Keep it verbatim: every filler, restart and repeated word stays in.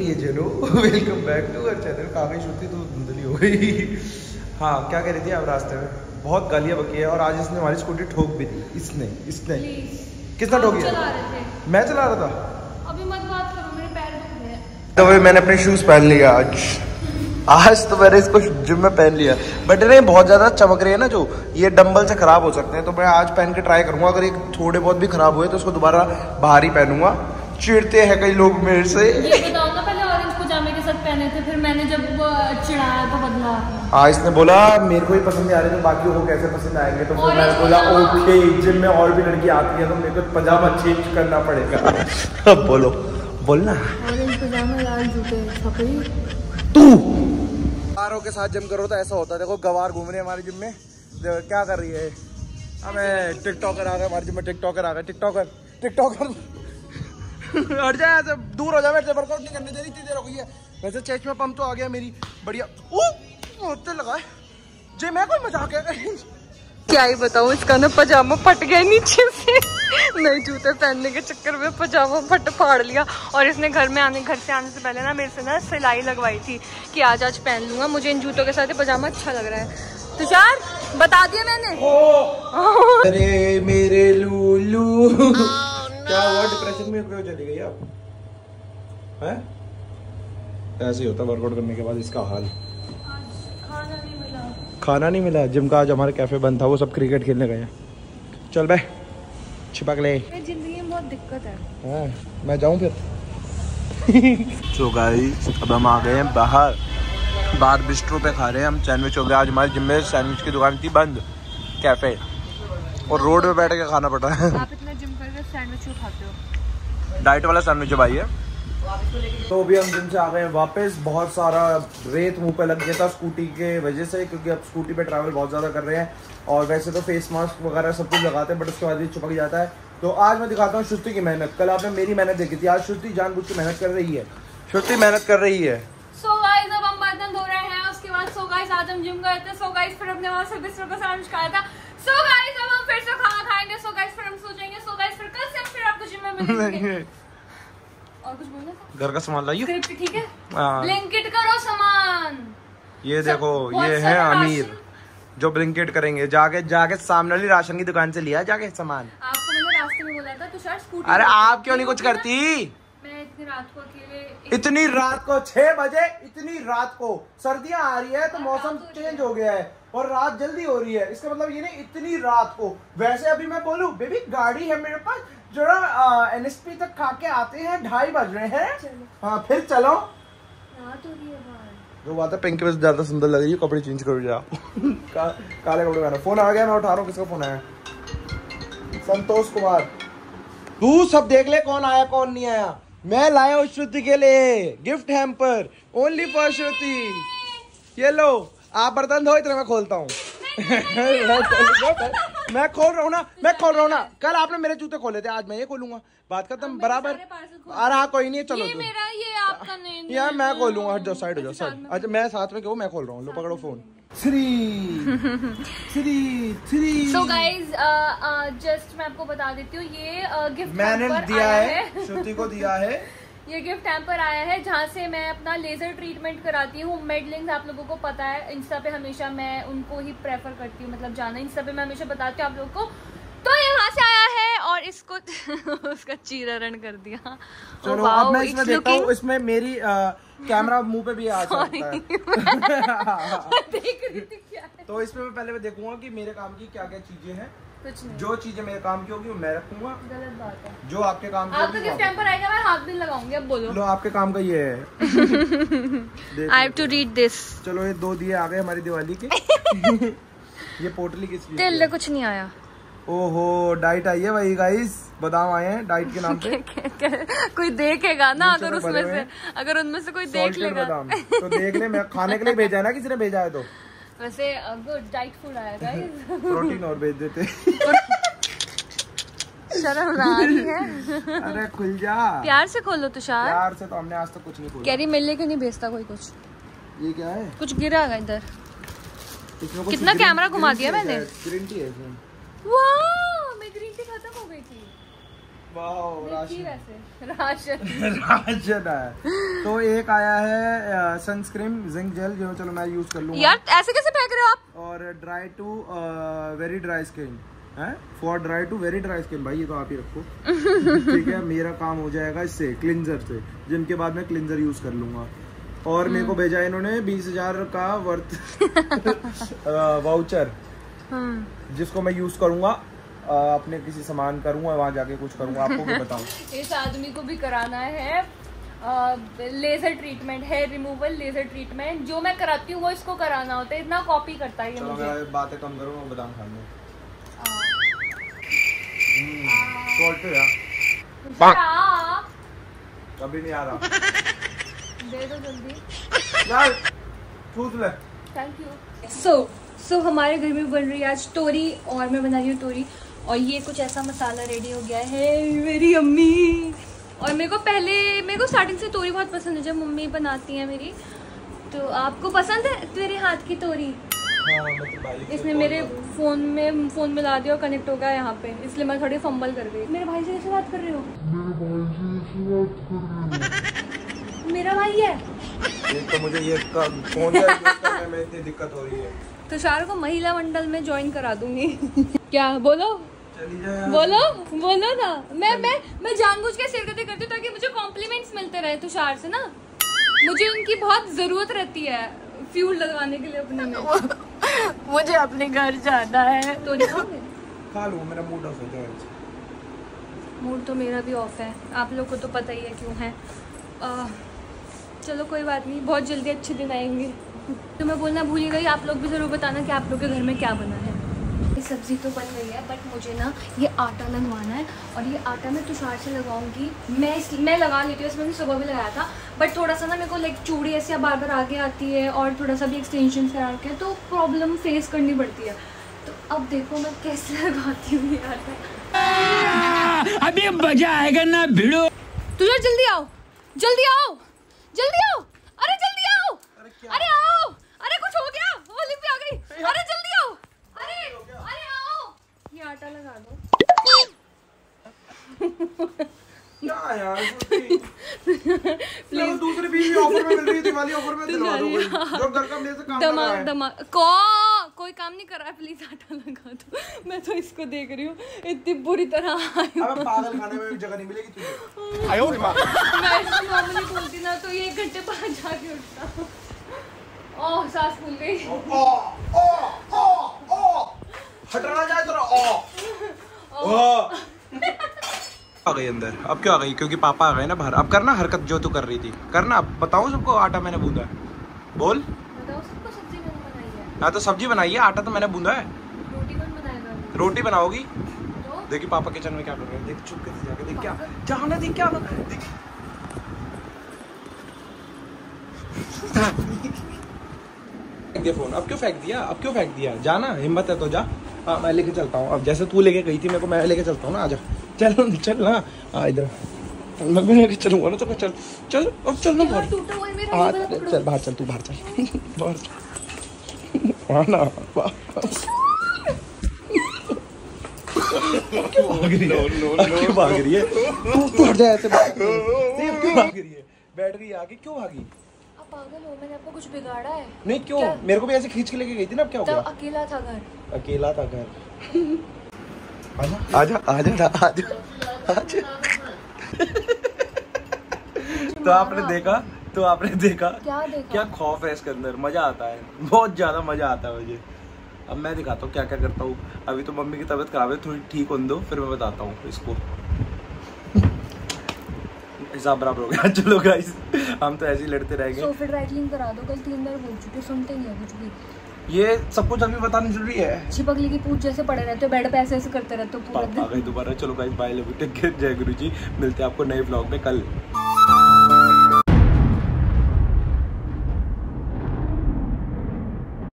प्रिय जनो, welcome back to our channel. काफी शुद्धि तो धुंधली हो गई। हाँ, क्या कह रही थी आप? रास्ते में बहुत गालियाँ बकी है और आज इसने हमारी स्कूटी ठोक भी दी। इसने इसने किसने ठोकी है? मैं चला रहा था। अभी मत बात करो, मेरे पैर दुख रहे हैं। तो भाई मैंने अपने शूज पहन लिया आज आज तो मैंने इसको जिम में पहन लिया, बट नहीं बहुत ज्यादा चमक रही है ना, जो ये डंबल से खराब हो सकते हैं, तो मैं आज पहन के ट्राई करूंगा। अगर ये थोड़े बहुत भी खराब हुए तो उसको दोबारा बाहर ही पहनूंगा। चिढ़ते हैं कई लोग मेरे से। ये बताओ ना, पहले ऑरेंज पजामे के साथ पहने थे, फिर मैंने जब चिढ़ाया तो बदला। हाँ, इसने बोला मेरे को ही पसंद नहीं आ रही तो बाकी को कैसे पसंद आएंगे, तो फिर मैंने बोला ओके, जिम में और भी लड़की आती है तो मेरे को पजामा चेंज करना पड़ेगा। अब बोलो, बोलना। ऑरेंज पजामा, लाल जूते, छपरी। तू गवारों के साथ जिम करो तो ऐसा होता है। देखो गवार घूम रहे हैं हमारे जिम में, क्या कर रही है? हमें टिकटॉकर आ गए हमारे जिम में, टिकटॉकर आ गए, टिकटॉकर टिकटॉकर हट जाए, ऐसे दूर हो जाए, मेरे से वर्कआउट नहीं करने दे रही, इतनी देर हो गई है। वैसे चेस्ट में पंप तो आ गया मेरी, बढ़िया। ओह लगा है जे, मैं कोई मजाक है क्या ही बताऊँ, इसका ना पजामा फट गया नीचे से। नए जूते पहनने के चक्कर में पजामा फट फाड़ लिया। और इसने घर में आने घर से आने से पहले ना मेरे से ना सिलाई लगवाई थी कि आज आज पहन लूंगा, मुझे इन जूतों के साथ ये पजामा अच्छा लग रहा है। तुषार बता दिया मैंने। अरे मेरे लूलू क्या हुआ? डिप्रेशन में क्यों चली गई आप? हैं? ऐसे ही होता वर्कआउट करने के बाद इसका हाल। खाना नहीं मिला। खाना नहीं मिला? जिम का आज हमारे कैफे बंद था, वो सब क्रिकेट खेलने गए। चल बे छिपक ले। जिंदगी में बहुत दिक्कत है। हाँ, मैं जाऊं फिर। सो गाइस, अब हम आ गए हैं बाहर, बाहर बिस्ट्रो पे खा रहे हैं हम सैंडविच। हो गया आज हमारे जिम में सैंडविच की दुकान थी बंद, कैफे, और रोड पे बैठ के खाना पड़ा है। आप इतना जिम करके सैंडविच क्यों खाते हो? डाइट वाला सैंडविच भाई है। तो अभी हम जिम से आ गए हैं वापस। बहुत सारा रेत मुंह पे लग गया था स्कूटी के वजह से, क्योंकि अब स्कूटी पे ट्रैवल बहुत ज़्यादा कर रहे हैं। और वैसे तो फेस मास्क वगैरह सब कुछ लगाते हैं, बट उसके बाद भी चिपक जाता है। तो आज मैं दिखाता हूँ श्रुति की मेहनत। कल आपने मेरी मेहनत देखी थी, आज श्रुति जानबूझ के मेहनत कर रही है। श्रुति मेहनत कर रही है। सो गाइस, अब हम बर्तन धो रहे हैं। उसके बाद सो गाइस आज हम जिम गए थे। सो गाइस फिर अपने वहाँ से बिस्तर का सैंडविच खाया था। सो गाइस अब हम फिर से खाना खाएंगे। सो गाइस फिर हम सोचेंगे। सो गाइस फिर कल से हम फिर आपको जिम में मिलेंगे। और कुछ बोलना था? घर का सामान लाइए। स्क्रिप्ट ठीक है? ब्लिंकिट करो सामान। ये देखो, ये है अमीर जो ब्लिंकिट करेंगे। जाके जाके सामने वाली राशन की दुकान से लिया जाके सामान। आपको मैंने रास्ते में बोला था तुषार स्कूटी। अरे आप क्यों नहीं कुछ करती? मैं इतनी रात को अकेले, इतनी रात को छह बजे, इतनी रात को, सर्दियां आ रही है तो मौसम चेंज हो गया है और रात जल्दी हो रही है। इसका मतलब ये नहीं इतनी रात को। वैसे अभी मैं बोलूं बेबी, गाड़ी है मेरे पास, जरा एनएसपी तक खा के आते हैं, ढाई बज रहे हैं। हाँ फिर चलो। रात हो रही है बाहर। जो बात है, पिंक में ज्यादा सुंदर लग रही है, कपड़े चेंज करो जा। का, काले कपड़े पहनो। फोन आ गया, मैं उठा रहा हूँ। किसका फोन आया? संतोष कुमार। तू सब देख ले कौन आया कौन नहीं आया। मैं लाया हूँ श्रुति के लिए gift hamper, only for Shruti. ये लो, आप बर्तन धो, इतना मैं खोलता हूँ। मैं खोल रहा हूँ ना, मैं खोल रहा हूँ ना। कल आपने मेरे जूते खोले थे, आज मैं ये खोलूंगा। बात खत्म बराबर। अरे हाँ कोई नहीं, चलो। ये मेरा, ये आपका नहीं। यार मैं खोलूंगा, हट जाओ, साइड हो जाओ, साइड। अच्छा मैं साथ में क्यों, मैं खोल रहा हूँ। लो पकड़ो phone. Three three three so guys just मैं आपको बता देती हूँ, ये गिफ्ट मैंने दिया है, श्रुति को दिया है। ये गिफ्ट हैम्पर आया है जहाँ से मैं अपना लेजर ट्रीटमेंट कराती हूँ। मेडलिंग्स आप लोगों को पता है, इंस्टा पे हमेशा मैं उनको ही प्रेफर करती हूँ, मतलब जाना इंस्टा पे मैं हमेशा बताती हूँ आप लोगों को। तो ये वहाँ से आया है और इसको उसका चीरारण कर दिया। चलो अब मैं इसमें देखता हूँ, इसमें मेरी कैमरा मुंह पे भी आ सकता है। देख रही थी क्या है? तो इसमें मैं पहले मैं देखूंगा कि मेरे काम की क्या क्या चीजें हैं। कुछ नहीं। जो चीजें मेरे काम की होगी वो मैं रखूंगा। गलत बात है। जो आपके काम की आपका गिफ्ट हैम्पर आएगा, मैं हाथ भी लगाऊंगी। अब बोलो। लो आपके काम का ये है। I have to read this. चलो ये दो दिए आ गए हमारी दिवाली के। ये पोटली किस चीज तेल कुछ नहीं आया। ओहो, डाइट आई है भाई गाइस, बादाम आए हैं डाइट के नाम पे। कोई देखेगा ना, अगर उसमें से अगर उनमें से कोई देख लेगा तो देख ले। मैं खाने के लिए भेजा है ना, किसी ने भेजा है तो। वैसे गुड डाइट फूड आया गाइस। प्रोटीन और भेज देते। शर्म आ रही है। अरे खुल जा, प्यार से खोलो तुषार। प्यार से तो हमने आज तक कुछ नहीं खोला। कैरी मिलने क्यों नहीं भेजता कोई कुछ? ये क्या है? कुछ गिरा है इधर। कितना कैमरा घुमा दिया मैंने। ग्रीन टी है इसमें। वाह, मेरी ग्रीन टी खत्म हो गई थी। वाह राशन राशन राशन है। तो एक आया है सनस्क्रीन जिंक जेल जो चलो मैं यूज कर लूंगा। यार ऐसे कैसे फेंक रहे हो आप? और dry to very dry skin है, for dry to very dry skin. भाई ये तो आप ही रखो ठीक है, मेरा काम हो जाएगा इससे क्लिनजर से, जिनके बाद मैं क्लिनजर यूज कर लूंगा। और मेरे को भेजा इन्होंने बीस हजार का वर्थ वाउचर जिसको मैं यूज करूंगा अपने किसी सामान करूंगा, वहां जाके कुछ करूंगा। आपको क्या बताऊं, इस आदमी को भी कराना है आ, laser treatment, hair removal laser treatment. जो मैं कराती हूँ वो इसको कराना होता है, इतना कॉपी करता है ये मुझे। मैं बातें कम करूँ, मैं बादाम खा लूं। कभी नहीं आ रहा दे दो जल्दी यार, ठूस ले। Thank you. सो सो हमारे घर में बन रही है आज तोरी और मैं बना रही हूँ तोरी। और ये कुछ ऐसा मसाला रेडी हो गया है मेरी अम्मी। और मेरे को पहले मेरे को स्टार्टिंग से तोरी बहुत पसंद है, जब मम्मी बनाती है मेरी। तो आपको पसंद है तेरे हाथ की तोरी? इसने मेरे फोन में फोन मिला दिया और कनेक्ट हो गया यहाँ पे, इसलिए मैं थोड़ी फंबल कर गई। मेरे भाई से कैसे बात कर रहे हो? मेरे भाई से कैसे बात कर रहे हो? मेरा भाई है। एक तो मुझे ये फोन यूज करने में इतनी दिक्कत हो रही है। तुषार को महिला मंडल में ज्वाइन करा दूंगी क्या बोलो? चली जाए बोलो बोलो ना। मैं मैं मैं जानबूझ के सिरकते करती हूँ ताकि मुझे कॉम्प्लीमेंट्स मिलते रहे तुषार से ना। मुझे उनकी बहुत जरूरत रहती है फ्यूल लगाने के लिए अपने में। मुझे अपने घर जाना है। तो खा लूँ, मेरा मूड ऑफ है। मूड तो मेरा भी ऑफ है, आप लोग को तो पता ही है क्यों है। आ, चलो कोई बात नहीं, बहुत जल्दी अच्छे दिन आएंगे। तो मैं बोलना भूल ही गई, आप लोग भी ज़रूर बताना कि आप लोग के घर में क्या बना है। ये सब्ज़ी तो बन गई है, बट मुझे ना ये आटा लगवाना है। और ये आटा मैं तुषार से लगाऊंगी। मैं इस मैं लगा लेती हूँ, इसमें भी सुबह भी लगाया था, बट थोड़ा सा ना मेरे को लाइक चूड़ी ऐसे बार बार आगे आती है और थोड़ा सा भी एक्सटेंशन से आके तो प्रॉब्लम फेस करनी पड़ती है। तो अब देखो मैं कैसे लगाती हूँ ये आटा। अभी मजा आएगा ना भिड़ो। तुषार जल्दी आओ, जल्दी आओ, जल्दी आओ, अरे जल्दी आओ, अरे आओ, अरे कुछ हो गया, होली भी आ गई, अरे जल्दी आओ, अरे अरे आओ, ये आटा लगा दो। क्या यार प्लीज, दूसरी बीवी ऑफर में मिल रही है, दिवाली ऑफर में दिलवा दो कोई जो घर का मेरे से काम कर रहा है। दमा को कोई काम नहीं कर रहा है, प्लीज आटा लगा दो। मैं तो इसको देख रही हूँ इतनी बुरी तरह आई हूँ। अब पागल खाने में जगह नहीं मिलेगी तुझे। आयो रे मां। मैं इसको नॉर्मली बोलती ना तो ये एक घंटे बाद जाके उठता। ओह सांस फूल गई। ओ ओ ओ ओ हटना जाए तेरा ओ ओ आ गई अंदर। अब क्या आ गई? क्योंकि पापा आ गए ना बाहर। अब करना हरकत जो तू कर रही थी, करना। अब बताओ सबको आटा मैंने बूंदा है। बोल। बताओ सबको सब्जी मैंने बनाई है। हाँ तो सब्जी बनाई है, आटा तो मैंने बूंदा है। रोटी कौन बनाएगा? रोटी बनाओगी? तो? देखिए पापा किचन में क्या कर रहे हैं, देख चुप करके जाके देख क्या जाना देख क्या देख। फेंक दिया फोन। अब क्यों फेंक दिया? अब क्यों फेंक दिया? जाना हिम्मत है तो जा। हाँ मैं लेके चलता हूँ। अब जैसे तू लेके गई थी मेरे को, मैं लेके चलता हूँ ना। आजा चल चल ना, हाँ इधर मैं भी लेके चलूंगा ना। तो चल चल अब चल ना बाहर। हाँ चल बाहर चल, तू बाहर चल बाहर चल ना। क्यों भाग रही है? क्यों भाग रही है? तू हट जा ऐसे। क्यों भाग रही है? बैठ गई आगे, क्यों भागी? पागल हो, मैंने आपको कुछ बिगाड़ा है? नहीं क्यों? मेरे को भी ऐसे खींच के लेके गई थी ना। अब क्या हो गया? तब अकेला था घर। अकेला था घर। आजा आजा आजा आजा आजा। तो आपने देखा तो आपने देखा क्या देखा? क्या खौफ है इसके अंदर। मजा आता है, बहुत ज्यादा मजा आता है मुझे। अब मैं दिखाता हूँ क्या क्या करता हूँ। अभी तो मम्मी की तबीयत खराब है, थोड़ी ठीक होने दो, फिर मैं बताता हूँ इसको। हिसाब बराबर हो गया। चलो गाइस हम तो ऐसे ही लड़ते रहेंगे। सोफे ड्राई क्लीन करा दो, कल तीन बार बोल चुके, सुनते ही है कुछ भी। ये सब कुछ अभी बताना जरूरी है। छिपकली की पूछ जैसे पड़े रहते हो, बेड पे ऐसे ऐसे करते रहते हो पूरा दिन। पापा गए दोबारा। चलो guys bye, love you, take care, जय गुरु जी। मिलते हैं आपको नए व्लॉग में कल।